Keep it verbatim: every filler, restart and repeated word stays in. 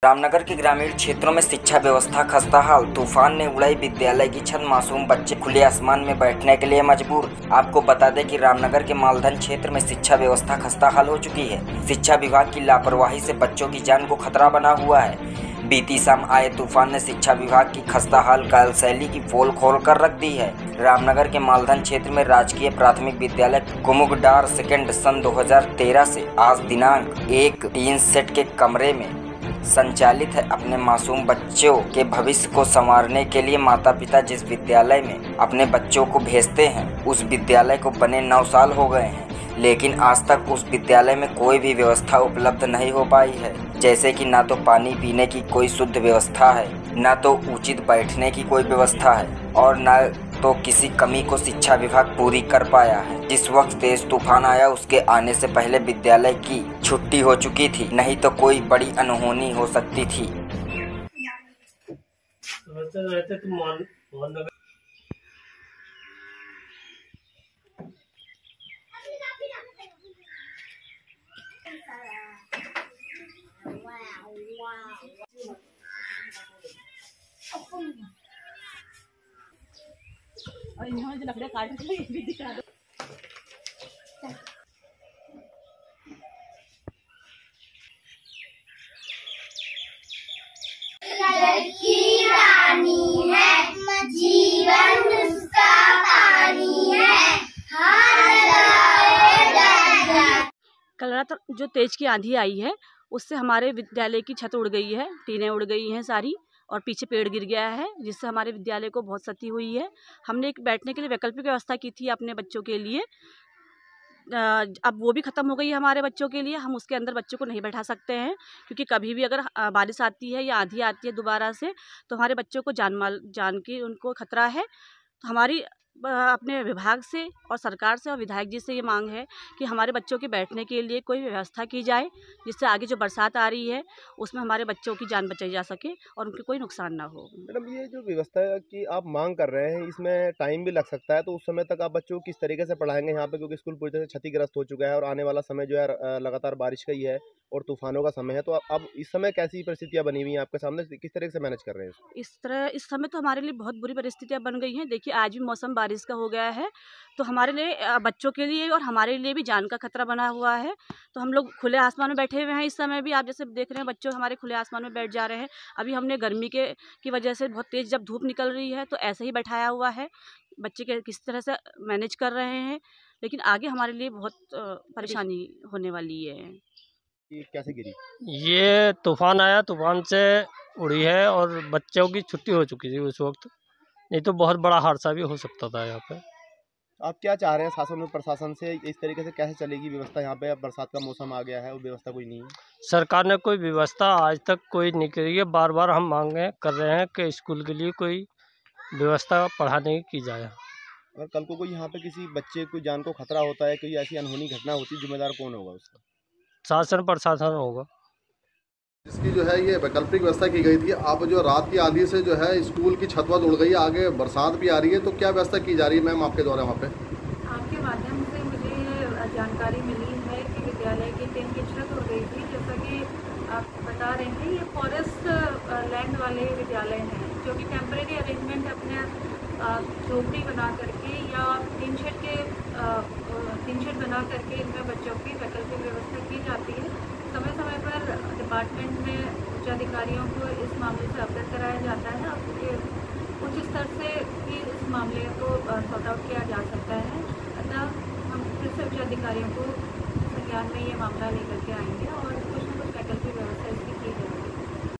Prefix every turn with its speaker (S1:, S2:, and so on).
S1: रामनगर के ग्रामीण क्षेत्रों में शिक्षा व्यवस्था खस्ताहाल। तूफान ने उड़ाई विद्यालय की छत, मासूम बच्चे खुले आसमान में बैठने के लिए मजबूर। आपको बता दें कि रामनगर के मालधन क्षेत्र में शिक्षा व्यवस्था खस्ताहाल हो चुकी है। शिक्षा विभाग की लापरवाही से बच्चों की जान को खतरा बना हुआ है। बीती शाम आए तूफान ने शिक्षा विभाग की खस्ताहाल कार्यशैली की पोल खोल कर रख दी है। रामनगर के मालधन क्षेत्र में राजकीय प्राथमिक विद्यालय कुमुगडार सेकेंड सन दो हजार तेरह से आज दिनांक एक तीन सेट के कमरे में संचालित है। अपने मासूम बच्चों के भविष्य को संवारने के लिए माता पिता जिस विद्यालय में अपने बच्चों को भेजते हैं, उस विद्यालय को बने नौ साल हो गए हैं, लेकिन आज तक उस विद्यालय में कोई भी व्यवस्था उपलब्ध नहीं हो पाई है। जैसे कि ना तो पानी पीने की कोई शुद्ध व्यवस्था है, ना तो उचित बैठने की कोई व्यवस्था है और ना तो किसी कमी को शिक्षा विभाग पूरी कर पाया है। जिस वक्त तेज तूफान आया उसके आने से पहले विद्यालय की छुट्टी हो चुकी थी, नहीं तो कोई बड़ी अनहोनी हो सकती थी।
S2: और इन्होंने जो लकड़ियाँ काट दी ये भी दिखा दो।
S3: लड़की रानी है, जीवन उसका पानी है।
S2: कल रात जो तेज की आंधी आई है उससे हमारे विद्यालय की छत उड़ गई है, टीनें उड़ गई हैं सारी और पीछे पेड़ गिर गया है, जिससे हमारे विद्यालय को बहुत क्षति हुई है। हमने एक बैठने के लिए वैकल्पिक व्यवस्था की थी अपने बच्चों के लिए, अब वो भी ख़त्म हो गई है हमारे बच्चों के लिए। हम उसके अंदर बच्चों को नहीं बैठा सकते हैं क्योंकि कभी भी अगर बारिश आती है या आंधी आती है दोबारा से तो हमारे बच्चों को जान माल जान की उनको खतरा है। तो हमारी अपने विभाग से और सरकार से और विधायक जी से ये मांग है कि हमारे बच्चों के बैठने के लिए कोई व्यवस्था की जाए, जिससे आगे जो बरसात आ रही है उसमें हमारे बच्चों की जान बचाई जा सके और उनके कोई नुकसान ना हो।
S4: मैडम, ये जो व्यवस्था की आप मांग कर रहे हैं इसमें टाइम भी लग सकता है, तो उस समय तक आप बच्चों को किस तरीके से पढ़ाएंगे यहाँ पे, क्योंकि स्कूल पूरी तरह से क्षतिग्रस्त हो चुका है और आने वाला समय जो है लगातार बारिश का ही है और तूफानों का समय है। तो अब इस समय कैसी परिस्थितियाँ बनी हुई हैं आपके सामने, किस तरह से मैनेज कर रहे हैं?
S2: इस तरह इस समय तो हमारे लिए बहुत बुरी परिस्थितियाँ बन गई हैं। देखिए आज भी मौसम बारिश का हो गया है, तो हमारे लिए बच्चों के लिए और हमारे लिए भी जान का खतरा बना हुआ है। तो हम लोग खुले आसमान में बैठे हुए हैं। इस समय भी आप जैसे देख रहे हैं बच्चों हमारे खुले आसमान में बैठ जा रहे हैं। अभी हमने गर्मी के की वजह से बहुत तेज़ जब धूप निकल रही है तो ऐसे ही बैठाया हुआ है। बच्चे के किस तरह से मैनेज कर रहे हैं, लेकिन आगे हमारे लिए बहुत परेशानी होने वाली है।
S4: ये कैसे गिरी?
S5: ये तूफान आया, तूफान से उड़ी है और बच्चों की छुट्टी हो चुकी थी उस वक्त, नहीं तो बहुत बड़ा हादसा भी हो सकता था यहाँ पे।
S4: आप क्या चाह रहे हैं शासन और प्रशासन से, इस तरीके से कैसे चलेगी व्यवस्था यहाँ पे? अब बरसात का मौसम आ गया है और व्यवस्था कोई नहीं है।
S5: सरकार ने कोई व्यवस्था आज तक कोई नहीं करी है। बार बार हम मांगे कर रहे हैं कि स्कूल के लिए कोई व्यवस्था पढ़ाने की की जाए।
S4: अगर कल को कोई यहाँ पे किसी बच्चे को जान को खतरा होता है, कोई ऐसी अनहोनी घटना होती है, जिम्मेदार कौन होगा उसका?
S5: शासन प्रशासन होगा।
S6: इसकी जो है ये वैकल्पिक व्यवस्था की गई थी। अब जो रात की आंधी से जो है स्कूल की छत उड़ गई है, आगे बरसात भी आ रही है, तो क्या व्यवस्था की जा रही है मैम आपके द्वारा वहाँ पे?
S7: आपके माध्यम से मुझे ये जानकारी मिली है कि विद्यालय की टीन की छत उड़ गई थी। जैसा कि आप बता रहे हैं ये फॉरेस्ट लैंड वाले विद्यालय हैं जो कि टेम्परेरी अरेंजमेंट अपने झोपड़ी बना करके या टीन शेड के टीन शेड बना करके इनमें बच्चों की वैकल्पिक व्यवस्था की जाती है। समय समय पर डिपार्टमेंट में उच्च अधिकारियों को इस मामले से अवगत कराया जाता है और उच्च स्तर से भी इस मामले को सॉर्ट आउट किया जा सकता है। अतः हम फिर से उच्च अधिकारियों को संज्ञान में ये मामला लेकर के आएंगे और